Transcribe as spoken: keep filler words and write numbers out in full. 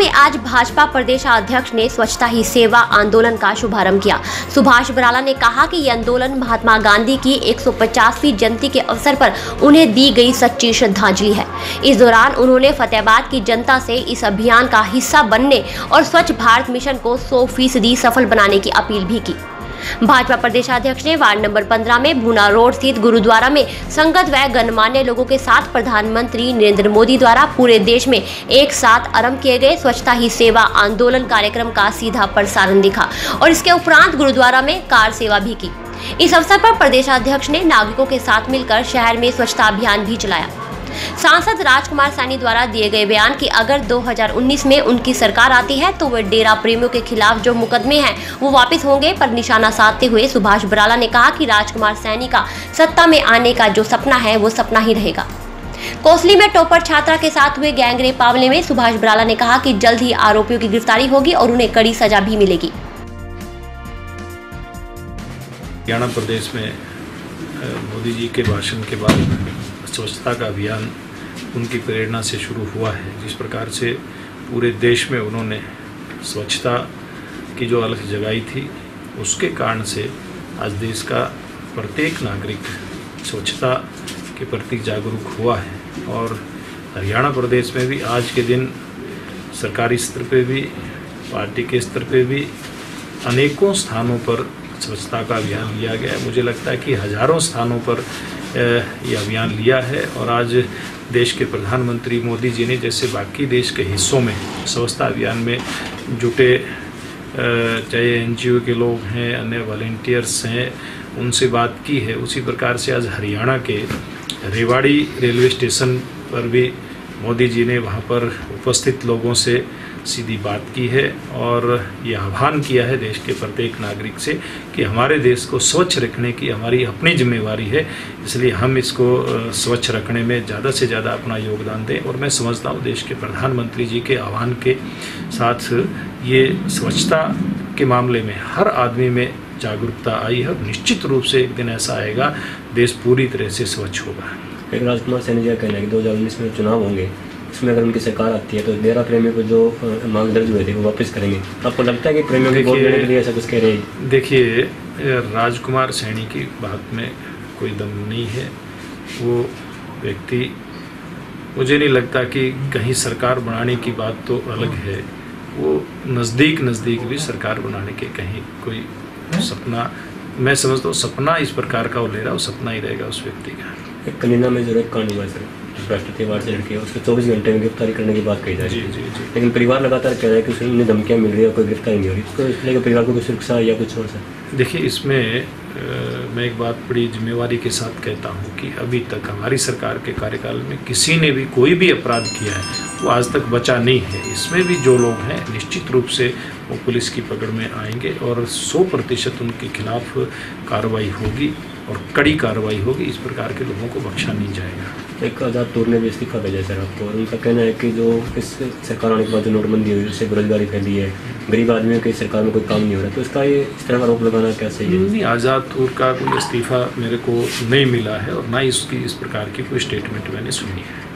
में आज भाजपा प्रदेशाध्यक्ष ने स्वच्छता ही सेवा आंदोलन का शुभारंभ किया। सुभाष बराला ने कहा कि यह आंदोलन महात्मा गांधी की एक सौ पचासवीं जयंती के अवसर पर उन्हें दी गई सच्ची श्रद्धांजलि है। इस दौरान उन्होंने फतेहाबाद की जनता से इस अभियान का हिस्सा बनने और स्वच्छ भारत मिशन को सौ फीसदी सफल बनाने की अपील भी की। भाजपा प्रदेशाध्यक्ष ने वार्ड नंबर पंद्रह में भूना रोड स्थित गुरुद्वारा में संगत व गणमान्य लोगों के साथ प्रधानमंत्री नरेंद्र मोदी द्वारा पूरे देश में एक साथ आरंभ किए गए स्वच्छता ही सेवा आंदोलन कार्यक्रम का सीधा प्रसारण दिखा और इसके उपरांत गुरुद्वारा में कार सेवा भी की। इस अवसर पर प्रदेशाध्यक्ष ने नागरिकों के साथ मिलकर शहर में स्वच्छता अभियान भी चलाया। सांसद राजकुमार सैनी द्वारा दिए गए बयान कि अगर दो हज़ार उन्नीस में उनकी सरकार आती है तो वे डेरा प्रेमियों के खिलाफ जो मुकदमे हैं वो वापस होंगे पर निशाना साधते हुए सुभाष बराला ने कहा कि राजकुमार सैनी का सत्ता में आने का जो सपना है वो सपना ही रहेगा। कोसली में टॉपर छात्रा के साथ हुए गैंगरेप मामले में सुभाष बराला ने कहा कि जल्द ही आरोपियों की गिरफ्तारी होगी और उन्हें कड़ी सजा भी मिलेगी। हरियाणा प्रदेश में मोदी जी के भाषण के बाद स्वच्छता का अभियान उनकी प्रेरणा से शुरू हुआ है। जिस प्रकार से पूरे देश में उन्होंने स्वच्छता की जो अलख जगाई थी उसके कारण से आज देश का प्रत्येक नागरिक स्वच्छता के प्रति जागरूक हुआ है और हरियाणा प्रदेश में भी आज के दिन सरकारी स्तर पे भी पार्टी के स्तर पे भी अनेकों स्थानों पर स्वच्छता का अभियान लिया गया है। मुझे लगता है कि हजारों स्थानों पर ये अभियान लिया है और आज देश के प्रधानमंत्री मोदी जी ने जैसे बाकी देश के हिस्सों में स्वच्छता अभियान में जुटे, चाहे एनजीओ के लोग हैं, अन्य वॉलंटियर्स हैं, उनसे बात की है, उसी प्रकार से आज हरियाणा के रेवाड़ी रेलवे स्टेशन पर भी मोदी जी ने वहाँ पर उपस्थित लोगों से सीधी बात की है और ये आह्वान किया है देश के प्रत्येक नागरिक से कि हमारे देश को स्वच्छ रखने की हमारी अपनी जिम्मेवारी है, इसलिए हम इसको स्वच्छ रखने में ज़्यादा से ज़्यादा अपना योगदान दें। और मैं समझता हूँ देश के प्रधानमंत्री जी के आह्वान के साथ ये स्वच्छता के मामले में हर आदमी में जागरूकता आई है और निश्चित रूप से एक दिन ऐसा आएगा देश पूरी तरह से स्वच्छ होगा। एक राजकुमार सैनी जी का कहना है कि दो हज़ार उन्नीस में चुनाव होंगे, इसमें अगर उनकी सरकार आती है तो डेरा प्रेमियों को जो मांग दर्ज हुए थे वो वापस करेंगे। आपको लगता है कि प्रेमियों की वोट देने के लिए ऐसा कुछ कह रहे हैं? देखिए, राजकुमार सैनी की बात में कोई दम नहीं है। वो व्यक्ति, मुझे नहीं लगता कि कहीं सरकार बनाने की बात तो अलग है, वो नज़दीक नज़दीक भी सरकार बनाने के कहीं कोई सपना, मैं समझता हूँ सपना इस प्रकार का वो ले रहा, वो सपना ही रहेगा उस व्यक्ति का। एक कलीना में जो कांड हुआ है सर, राष्ट्रपति वार्ड से लड़के, उसको चौबीस घंटे में गिरफ्तारी करने की बात कही जा रही है, लेकिन परिवार लगातार कह रहा है कि उसे इन्हें धमकियाँ मिल रही है और कोई गिरफ्तारी नहीं हो रही, तो इसलिए परिवार को कोई सुरक्षा या कुछ और सर? देखिए, इसमें आ, मैं एक बात बड़ी जिम्मेवारी के साथ कहता हूँ कि अभी तक हमारी सरकार के कार्यकाल में किसी ने भी कोई भी अपराध किया है वो आज तक बचा नहीं है। इसमें भी जो लोग हैं निश्चित रूप से वो पुलिस की पकड़ में आएंगे और सौ प्रतिशत उनके खिलाफ कार्रवाई होगी और कड़ी कार्रवाई होगी। इस प्रकार के लोगों को बख्शा नहीं जाएगा। एक आज़ाद तौर ने भी इस्तीफा भेजा सर आपको, और उनका कहना है कि जो इस सरकार आने के बाद जो नोटबंदी हुई उससे बेरोजगारी फैली है, गरीब आदमियों के सरकार में कोई काम नहीं हो रहा, तो इसका ये इस तरह का आरोप लगाना क्या सही है? नहीं, आज़ाद तौर का कोई इस्तीफा मेरे को नहीं मिला है और ना इसकी इस प्रकार की कोई स्टेटमेंट मैंने सुनी है।